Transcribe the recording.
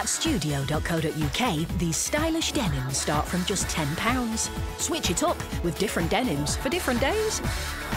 At studio.co.uk, these stylish denims start from just £10. Switch it up with different denims for different days.